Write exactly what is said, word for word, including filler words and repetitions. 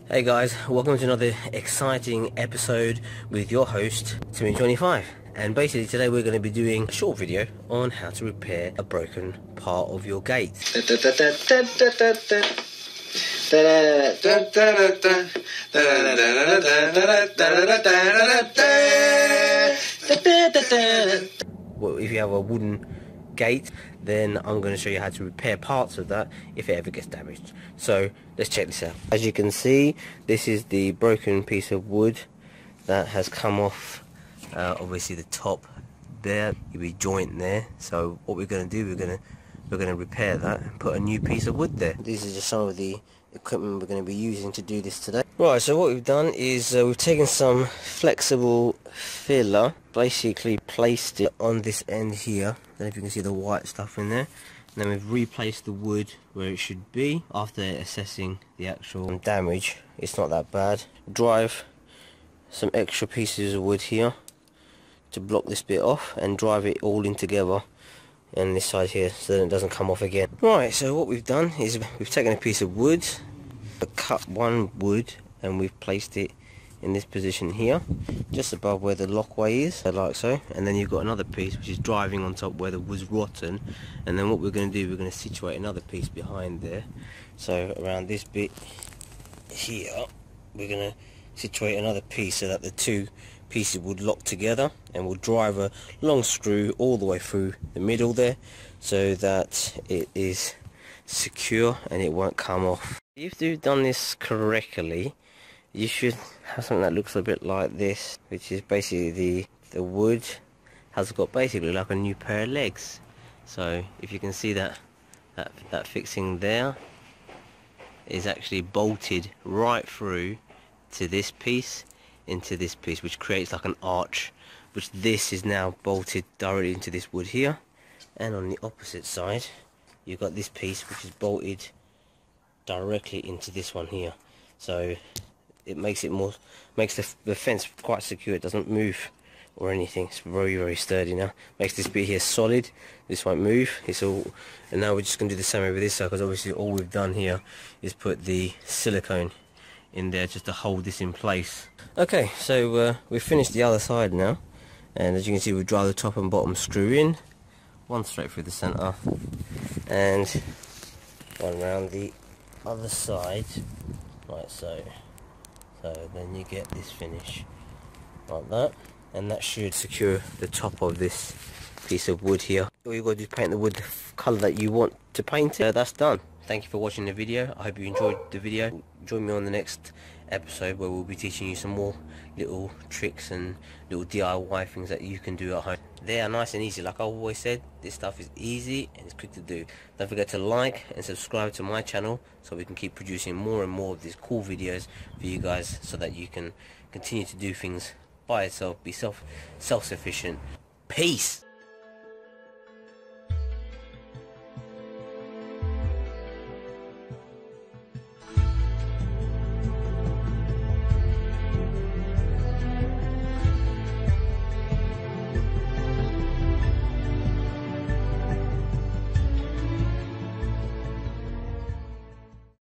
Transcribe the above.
Hey guys, welcome to another exciting episode with your host Timmy twenty-five, and basically today we're going to be doing a short video on how to repair a broken part of your gate. Well, if you have a wooden gate, then I'm going to show you how to repair parts of that if it ever gets damaged. So let's check this out. As you can see, this is the broken piece of wood that has come off, uh, obviously the top there, you'll be joint there. So what we're going to do, we're going to we're going to repair that and put a new piece of wood there. These are just some of the equipment we're going to be using to do this today. Right, so what we've done is uh, we've taken some flexible filler, basically placed it on this end here. I don't know if you can see the white stuff in there. And then we've replaced the wood where it should be. After assessing the actual damage, it's not that bad. Drive some extra pieces of wood here to block this bit off and drive it all in together and this side here so that it doesn't come off again. Right, so what we've done is we've taken a piece of wood, cut one wood, and we've placed it in this position here, just above where the lockway is, like so. And then you've got another piece which is driving on top where the wood's rotten, and then what we're going to do, we're going to situate another piece behind there. So around this bit here, we're going to situate another piece so that the two pieces would lock together, and we'll drive a long screw all the way through the middle there so that it is secure and it won't come off. If you've done this correctly, you should have something that looks a bit like this, which is basically the the wood has got basically like a new pair of legs. So if you can see that that, that fixing there is actually bolted right through to this piece, into this piece, which creates like an arch, which this is now bolted directly into this wood here. And on the opposite side you've got this piece which is bolted directly into this one here. So it makes it more, makes the, the fence quite secure. It doesn't move or anything. It's very very sturdy now. Makes this bit here solid. This won't move. It's all. And now we're just going to do the same over this side, because obviously all we've done here is put the silicone in there just to hold this in place. Okay, so uh, we've finished the other side now, and as you can see, we drive the top and bottom screw in, one straight through the centre and one round the other side, like so. So then you get this finish like that, and that should secure the top of this piece of wood here. All you've got to do is paint the wood the colour that you want to paint it. Uh, that's done. Thank you for watching the video. I hope you enjoyed the video. Join me on the next episode where we'll be teaching you some more little tricks and little D I Y things that you can do at home. They are nice and easy. Like I always said, this stuff is easy and it's quick to do. Don't forget to like and subscribe to my channel so we can keep producing more and more of these cool videos for you guys, so that you can continue to do things by yourself, be self self-sufficient. Peace.